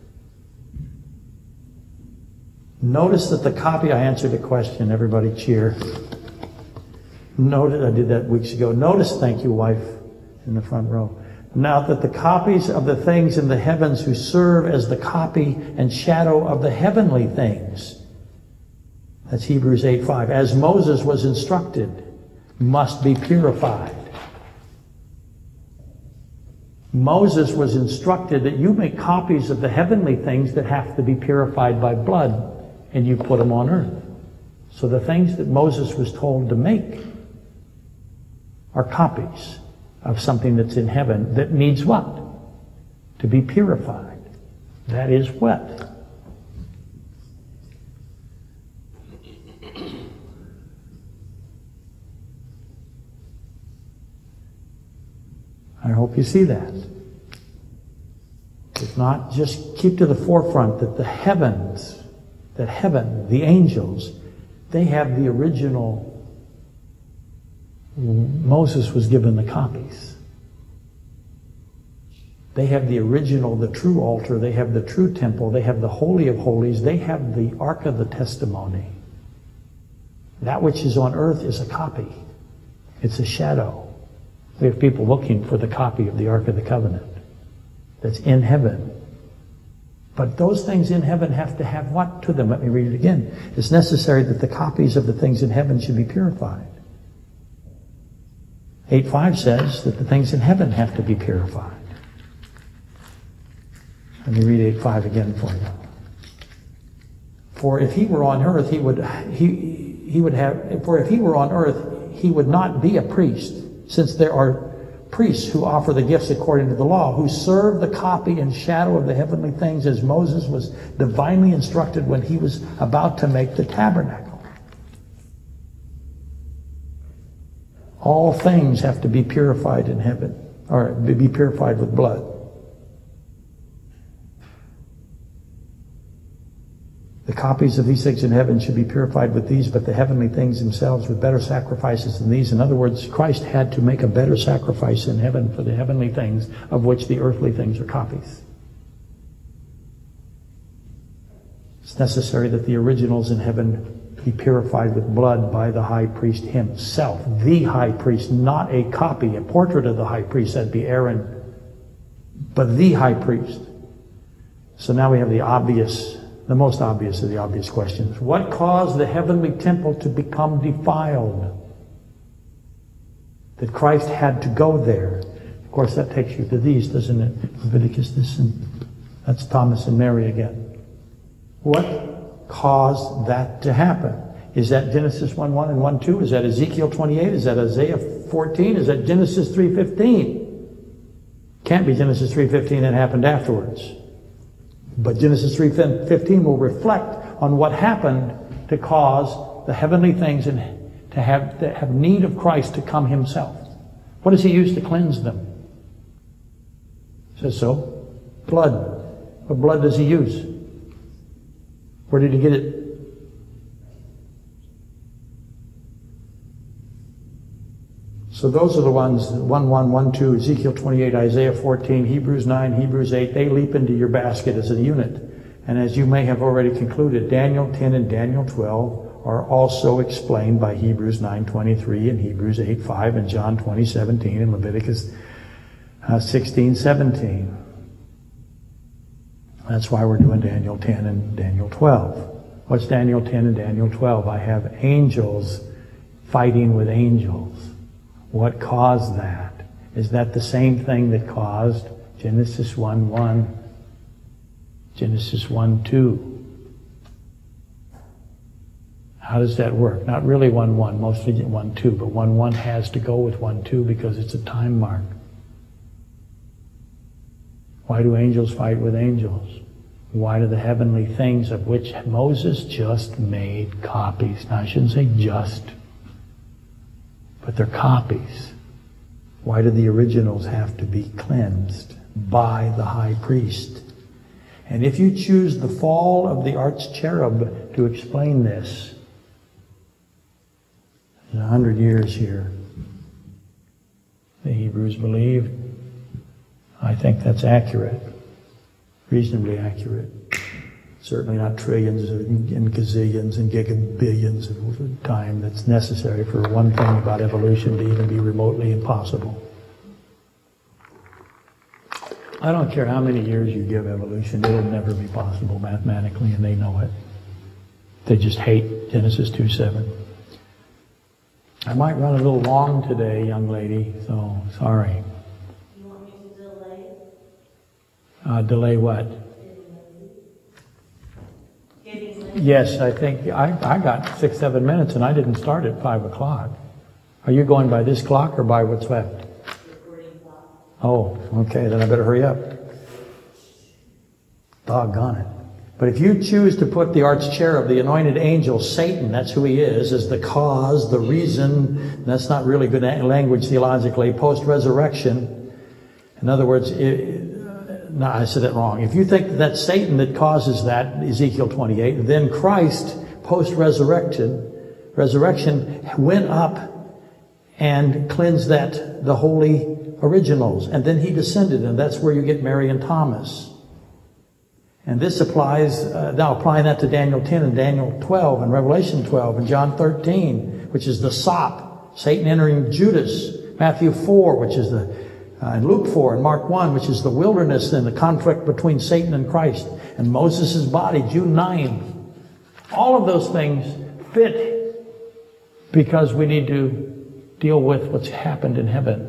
Notice that the copy, I answered a question. Everybody cheer. Notice, I did that weeks ago. Notice, thank you, wife, in the front row. Now that the copies of the things in the heavens who serve as the copy and shadow of the heavenly things. That's Hebrews eight five. As Moses was instructed, must be purified. Moses was instructed that you make copies of the heavenly things that have to be purified by blood, and you put them on earth. So the things that Moses was told to make are copies of something that's in heaven that needs what? To be purified. That is what? I hope you see that. If not, just keep to the forefront that the heavens, that heaven, the angels, they have the original. Moses was given the copies. They have the original, the true altar. They have the true temple. They have the Holy of Holies. They have the Ark of the Testimony. That which is on earth is a copy. It's a shadow. We have people looking for the copy of the Ark of the Covenant that's in heaven. But those things in heaven have to have what to them? Let me read it again. It's necessary that the copies of the things in heaven should be purified. eight five says that the things in heaven have to be purified. Let me read eight five again for you. For if he were on earth, he would he he would have. For if he were on earth, he would not be a priest, since there are priests who offer the gifts according to the law, who serve the copy and shadow of the heavenly things, as Moses was divinely instructed when he was about to make the tabernacle. All things have to be purified in heaven, or be purified with blood. The copies of these things in heaven should be purified with these, but the heavenly things themselves with better sacrifices than these. In other words, Christ had to make a better sacrifice in heaven for the heavenly things, of which the earthly things are copies. It's necessary that the originals in heaven be purified with blood by the high priest himself. The high priest, not a copy, a portrait of the high priest, that'd be Aaron, but the high priest. So now we have the obvious The most obvious of the obvious questions. What caused the heavenly temple to become defiled? That Christ had to go there. Of course, that takes you to these, doesn't it? Leviticus, this, and that's Thomas and Mary again. What caused that to happen? Is that Genesis one one and one two? Is that Ezekiel twenty-eight? Is that Isaiah fourteen? Is that Genesis three fifteen? Can't be Genesis three fifteen, that happened afterwards. But Genesis three fifteen will reflect on what happened to cause the heavenly things and to have, to have need of Christ to come himself. What does he use to cleanse them? It says so. Blood. What blood does he use? Where did he get it? So those are the ones, one one, one two, Ezekiel twenty-eight, Isaiah fourteen, Hebrews nine, Hebrews eight, they leap into your basket as a unit. And as you may have already concluded, Daniel ten and Daniel twelve are also explained by Hebrews nine twenty-three and Hebrews eight five and John twenty seventeen and Leviticus uh, sixteen seventeen. That's why we're doing Daniel ten and Daniel twelve. What's Daniel ten and Daniel twelve? I have angels fighting with angels. What caused that? Is that the same thing that caused Genesis one one, Genesis one two? How does that work? Not really one one, mostly one two, but one one has to go with one two because it's a time mark. Why do angels fight with angels? Why do the heavenly things of which Moses just made copies? Now I shouldn't say just, but they're copies. Why do the originals have to be cleansed by the high priest? And if you choose the fall of the arch-cherub to explain this, there's a hundred years here. The Hebrews believe. I think that's accurate. Reasonably accurate. Certainly not trillions and gazillions and gigabillions of time that's necessary for one thing about evolution to even be remotely impossible. I don't care how many years you give evolution, it'll never be possible mathematically, and they know it. They just hate Genesis two seven. I might run a little long today, young lady, so sorry. You want me to delay? Uh, delay what? Yes, I think I, I got six, seven minutes and I didn't start at five o'clock. Are you going by this clock or by what's left? Oh, okay, then I better hurry up. Doggone it. But if you choose to put the arch-cherub, the anointed angel, Satan, that's who he is, as the cause, the reason, that's not really good language theologically, post-resurrection. In other words, it, no, I said it wrong. If you think that that's Satan that causes that, Ezekiel twenty-eight, then Christ, post-resurrection, resurrection, went up and cleansed that, the holy originals. And then he descended, and that's where you get Mary and Thomas. And this applies, uh, now applying that to Daniel ten and Daniel twelve and Revelation twelve and John thirteen, which is the sop, Satan entering Judas. Matthew four, which is the uh, in Luke four and Mark one, which is the wilderness and the conflict between Satan and Christ, and Moses' body, Jude nine. All of those things fit because we need to deal with what's happened in heaven.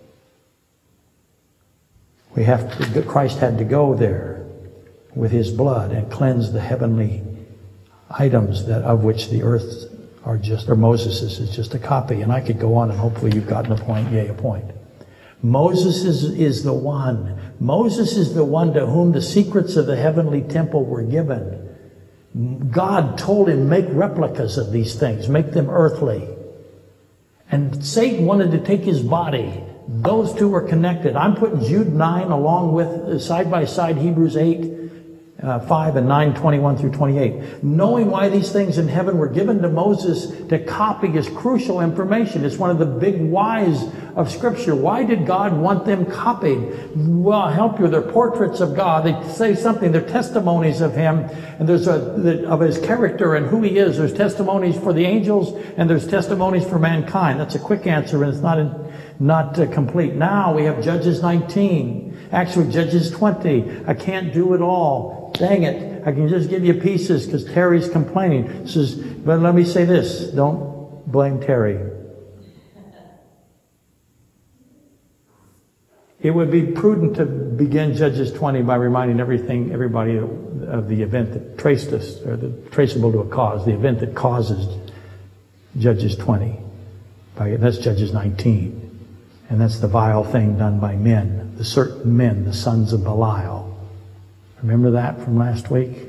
We have to, Christ had to go there with his blood and cleanse the heavenly items that of which the earth are just, or Moses' is just a copy. And I could go on, and hopefully you've gotten a point, yea, a point. Moses is, is the one. Moses is the one to whom the secrets of the heavenly temple were given. God told him, make replicas of these things, make them earthly. And Satan wanted to take his body. Those two are connected. I'm putting Jude nine along with, side by side, Hebrews eight, uh, five and nine, twenty-one through twenty-eight. Knowing why these things in heaven were given to Moses to copy is crucial information. It's one of the big whys of Scripture. Why did God want them copied? Well, I'll help you. They're portraits of God. They say something. They're testimonies of Him. And there's a, of His character and who He is. There's testimonies for the angels and there's testimonies for mankind. That's a quick answer, and it's not in, not uh, complete. Now we have Judges nineteen. Actually, Judges twenty. I can't do it all. Dang it. I can just give you pieces because Terry's complaining. Says, but let me say this. Don't blame Terry. It would be prudent to begin Judges twenty by reminding everything, everybody of the event that traced us, or the traceable to a cause, the event that causes Judges twenty. That's Judges nineteen. And that's the vile thing done by men, the certain men, the sons of Belial. Remember that from last week?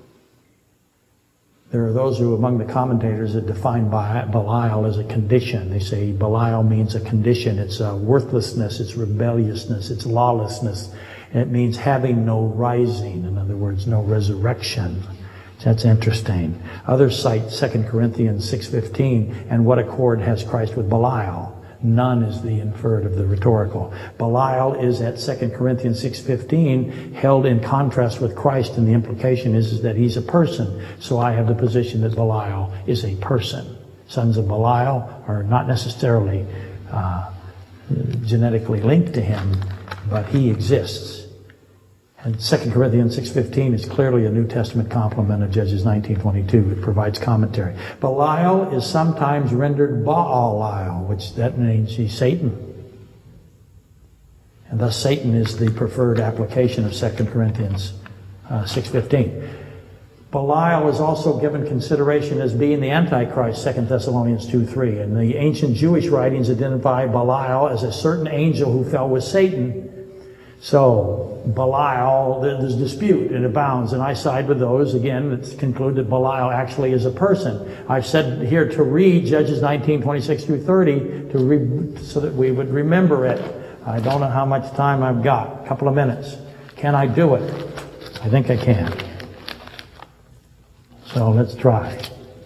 There are those who, among the commentators, that define Belial as a condition. They say Belial means a condition. It's a worthlessness, it's rebelliousness, it's lawlessness. And it means having no rising. In other words, no resurrection. That's interesting. Others cite Second Corinthians six fifteen, and what accord has Christ with Belial? None is the inferred of the rhetorical. Belial is at Second Corinthians six fifteen held in contrast with Christ, and the implication is, is that he's a person. So I have the position that Belial is a person. Sons of Belial are not necessarily uh, genetically linked to him, but he exists. And Second Corinthians six fifteen is clearly a New Testament complement of Judges nineteen twenty-two. It provides commentary. Belial is sometimes rendered Baalil, which that means he's Satan. And thus Satan is the preferred application of Second Corinthians uh, six fifteen. Belial is also given consideration as being the Antichrist, Second Thessalonians two three. And the ancient Jewish writings identify Belial as a certain angel who fell with Satan. So, Belial, there's dispute, it abounds, and I side with those, again, that conclude that Belial actually is a person. I've said here to read Judges nineteen, twenty-six through thirty, to re so that we would remember it. I don't know how much time I've got, a couple of minutes. Can I do it? I think I can. So, let's try.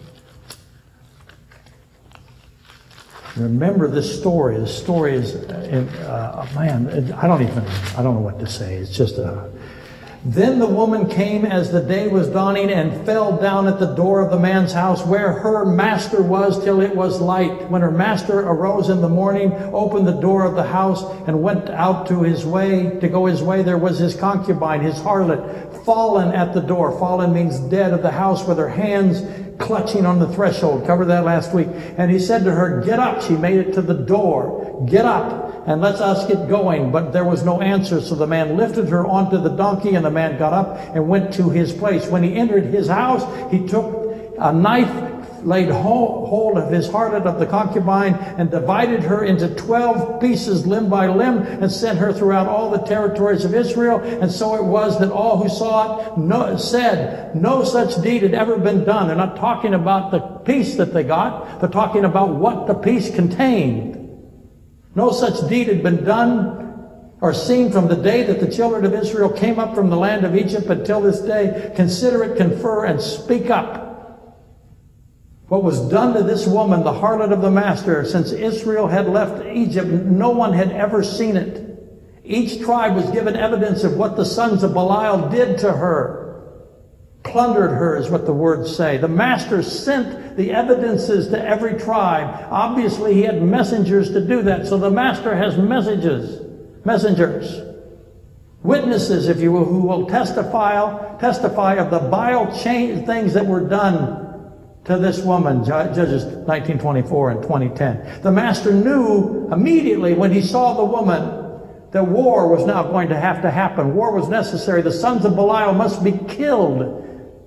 Remember this story. This story is, uh, man, I don't even, I don't know what to say. It's just a... Then the woman came as the day was dawning and fell down at the door of the man's house where her master was till it was light. When her master arose in the morning, opened the door of the house and went out to his way, to go his way, there was his concubine, his harlot, fallen at the door. Fallen means dead of the house with her hands clutching on the threshold. Covered that last week. And he said to her, get up. She made it to the door. Get up and let's us get going. But there was no answer. So the man lifted her onto the donkey, and the man got up and went to his place. When he entered his house, he took a knife, laid hold of his harlot of the concubine, and divided her into twelve pieces limb by limb, and sent her throughout all the territories of Israel. And so it was that all who saw it no, said, no such deed had ever been done. They're not talking about the piece that they got. They're talking about what the piece contained. No such deed had been done or seen from the day that the children of Israel came up from the land of Egypt until this day. Consider it, confer, and speak up. What was done to this woman, the harlot of the master, since Israel had left Egypt, no one had ever seen it. Each tribe was given evidence of what the sons of Belial did to her. Plundered her is what the words say. The master sent the evidences to every tribe. Obviously, he had messengers to do that, so the master has messages. messengers, witnesses, if you will, who will testify, testify of the vile change, things that were done to this woman, Judges nineteen twenty-four and twenty ten. The master knew immediately when he saw the woman that war was now going to have to happen. War was necessary. The sons of Belial must be killed.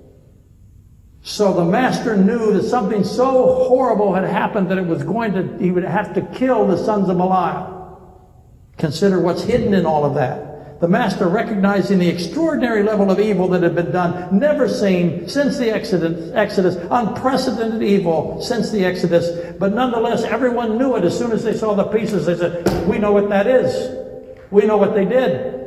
So the master knew that something so horrible had happened that it was going to, he would have to kill the sons of Belial. Consider what's hidden in all of that. The master, recognizing the extraordinary level of evil that had been done, never seen since the Exodus, Exodus, unprecedented evil since the Exodus. But nonetheless, everyone knew it. As soon as they saw the pieces, they said, we know what that is. We know what they did.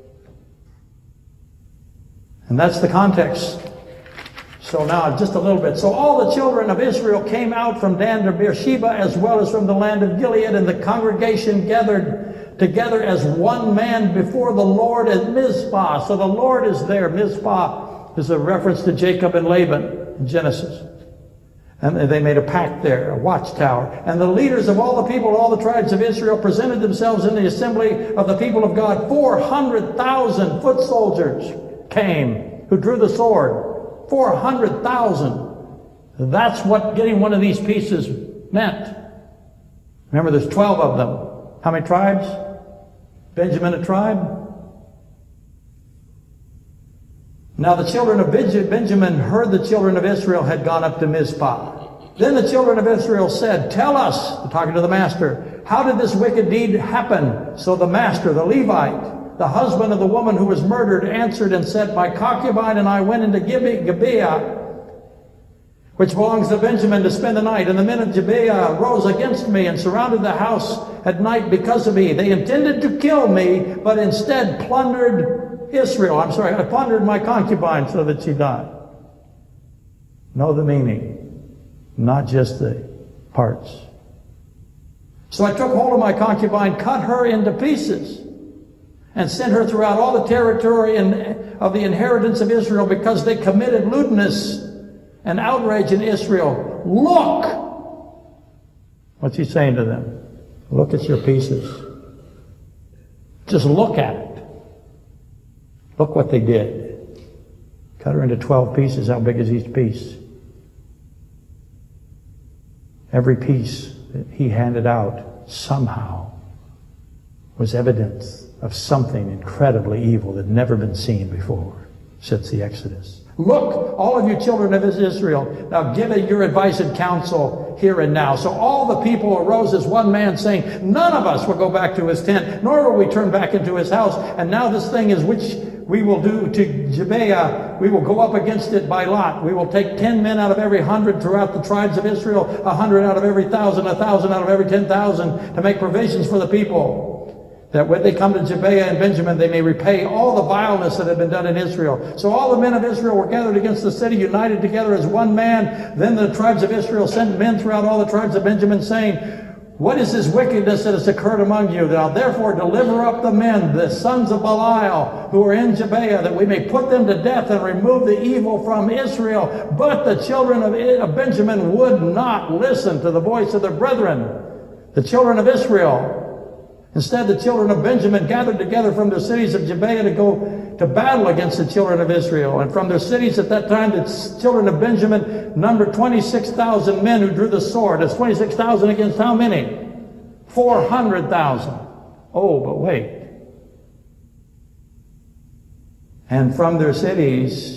And that's the context. So now, just a little bit. So all the children of Israel came out from Dan to Beersheba, as well as from the land of Gilead, and the congregation gathered together as one man before the Lord at Mizpah. So the Lord is there. Mizpah is a reference to Jacob and Laban in Genesis. And they made a pact there, a watchtower. And the leaders of all the people, all the tribes of Israel, presented themselves in the assembly of the people of God. four hundred thousand foot soldiers came who drew the sword. four hundred thousand. That's what getting one of these pieces meant. Remember, there's twelve of them. How many tribes? Benjamin a tribe? Now the children of Benjamin heard the children of Israel had gone up to Mizpah. Then the children of Israel said, tell us, talking to the master, how did this wicked deed happen? So the master, the Levite, the husband of the woman who was murdered, answered and said, my concubine and I went into Gibeah, which belongs to Benjamin, to spend the night. And the men of Gibeah rose against me and surrounded the house at night because of me. They intended to kill me, but instead plundered Israel. I'm sorry, I plundered my concubine so that she died. Know the meaning, not just the parts. So I took hold of my concubine, cut her into pieces, and sent her throughout all the territory in, of the inheritance of Israel, because they committed lewdness and outrage in Israel. Look! What's he saying to them? Look at your pieces. Just look at it. Look what they did. Cut her into twelve pieces. How big is each piece? Every piece that he handed out somehow was evidence of something incredibly evil that had never been seen before since the Exodus. Look, all of you children of Israel, now give it your advice and counsel here and now. So all the people arose as one man, saying, none of us will go back to his tent, nor will we turn back into his house. And now this thing is which we will do to Gibeah. We will go up against it by lot. We will take ten men out of every hundred throughout the tribes of Israel, a hundred out of every thousand, a thousand out of every ten thousand, to make provisions for the people, that when they come to Gibeah and Benjamin, they may repay all the vileness that had been done in Israel. So all the men of Israel were gathered against the city, united together as one man. Then the tribes of Israel sent men throughout all the tribes of Benjamin, saying, what is this wickedness that has occurred among you? Now therefore deliver up the men, the sons of Belial, who are in Gibeah, that we may put them to death and remove the evil from Israel. But the children of Benjamin would not listen to the voice of their brethren, the children of Israel. Instead, the children of Benjamin gathered together from the cities of Gibeah to go to battle against the children of Israel. And from their cities at that time, the children of Benjamin numbered twenty-six thousand men who drew the sword. That's twenty-six thousand against how many? four hundred thousand. Oh, but wait. And from their cities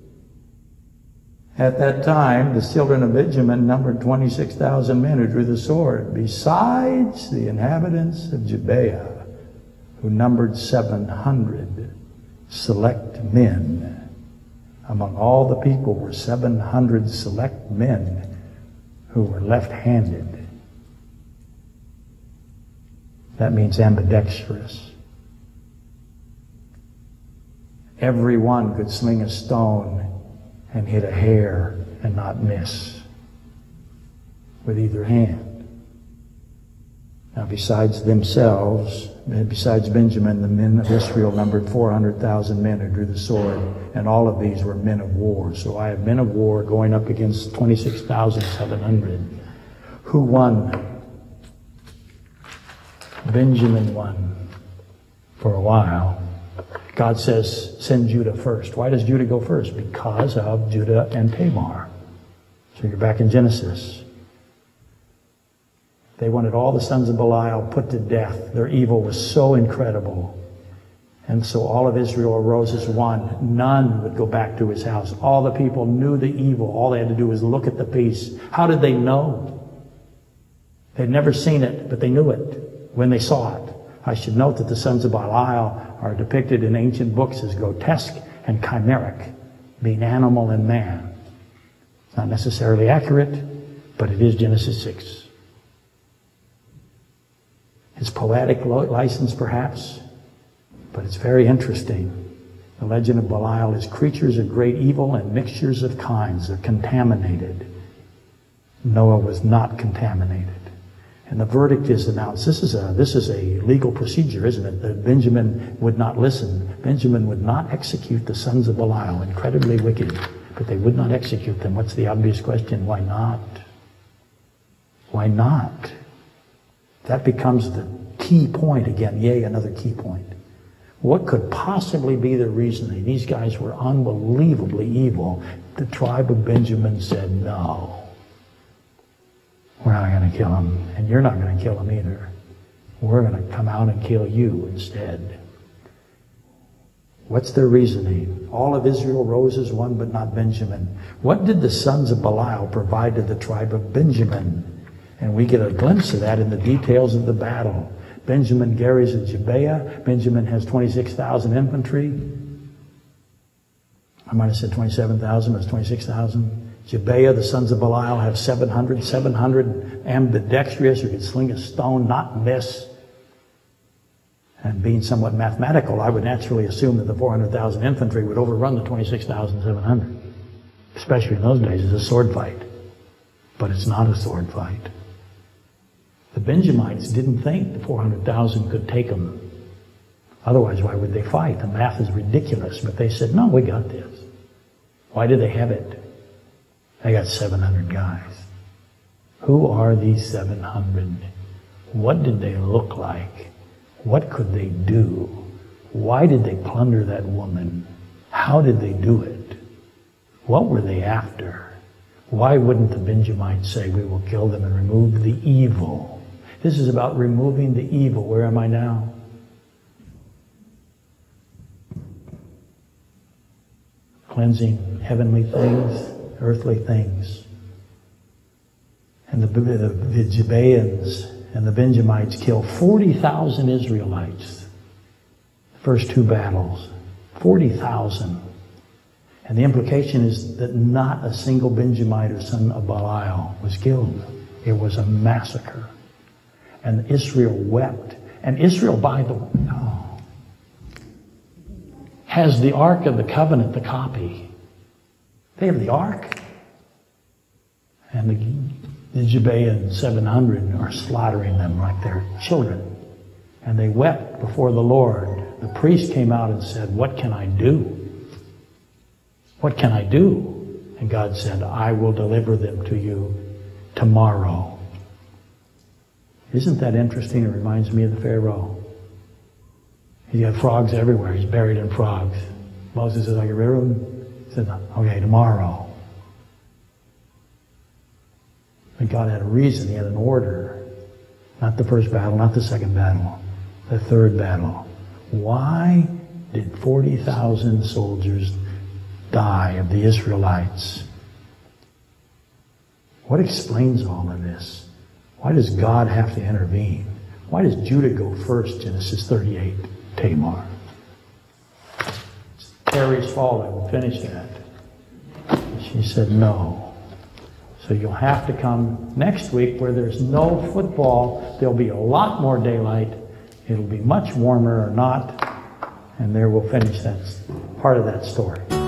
at that time, the children of Benjamin numbered twenty-six thousand men who drew the sword, besides the inhabitants of Gibeah, who numbered seven hundred select men. Among all the people were seven hundred select men who were left-handed. That means ambidextrous. Everyone could sling a stone and hit a hare and not miss with either hand. Now besides themselves, besides Benjamin, the men of Israel numbered four hundred thousand men who drew the sword, and all of these were men of war. So I have men of war going up against twenty-six thousand seven hundred. Who won? Benjamin won. for a while. God says, send Judah first. Why does Judah go first? Because of Judah and Tamar. So you're back in Genesis. They wanted all the sons of Belial put to death. Their evil was so incredible. And so all of Israel arose as one. None would go back to his house. All the people knew the evil. All they had to do was look at the peace. How did they know? They'd never seen it, but they knew it when they saw it. I should note that the sons of Belial are depicted in ancient books as grotesque and chimeric, being animal and man. It's not necessarily accurate, but it is Genesis six. It's poetic license, perhaps, but it's very interesting. The legend of Belial is creatures of great evil and mixtures of kinds. They're contaminated. Noah was not contaminated. And the verdict is announced. This is a this is a legal procedure, isn't it? That Benjamin would not listen. Benjamin would not execute the sons of Belial. Incredibly wicked. But they would not execute them. What's the obvious question? Why not? Why not? That becomes the key point again. Yea, another key point. What could possibly be the reasoning? These guys were unbelievably evil. The tribe of Benjamin said, no. We're not going to kill him, and you're not going to kill him either. We're going to come out and kill you instead. What's their reasoning? All of Israel rose as one, but not Benjamin. What did the sons of Belial provide to the tribe of Benjamin? And we get a glimpse of that in the details of the battle. Benjamin carries at Gibeah. Benjamin has twenty-six thousand infantry. I might have said twenty-seven thousand, but it's twenty-six thousand. Gibeah, the sons of Belial, have seven hundred. seven hundred ambidextrous who could sling a stone, not miss. And being somewhat mathematical, I would naturally assume that the four hundred thousand infantry would overrun the twenty-six thousand seven hundred. Especially in those days, it's a sword fight. But it's not a sword fight. The Benjamites didn't think the four hundred thousand could take them. Otherwise, why would they fight? The math is ridiculous. But they said, no, we got this. Why did they have it? They got seven hundred guys. Who are these seven hundred? What did they look like? What could they do? Why did they plunder that woman? How did they do it? What were they after? Why wouldn't the Benjamites say, we will kill them and remove the evil? This is about removing the evil. Where am I now? Cleansing heavenly things, earthly things. And the, the, the Gibeans and the Benjamites killed forty thousand Israelites. The first two battles. forty thousand. And the implication is that not a single Benjamite or son of Belial was killed. It was a massacre. And Israel wept. And Israel, by the way, oh, has the Ark of the Covenant, the copy. They have the Ark. And the, the Gibean seven hundred are slaughtering them like they're children. And they wept before the Lord. The priest came out and said, what can I do? What can I do? And God said, I will deliver them to you tomorrow. Isn't that interesting? It reminds me of the Pharaoh. He's got frogs everywhere. He's buried in frogs. Moses says, I get rid of them. He said, okay, tomorrow. But God had a reason. He had an order. Not the first battle, not the second battle. The third battle. Why did forty thousand soldiers die of the Israelites? What explains all of this? Why does God have to intervene? Why does Judah go first, Genesis thirty-eight, Tamar? Terry's fault, I will finish that. She said no. So you'll have to come next week where there's no football. There'll be a lot more daylight. It'll be much warmer or not. And there we'll finish that part of that story.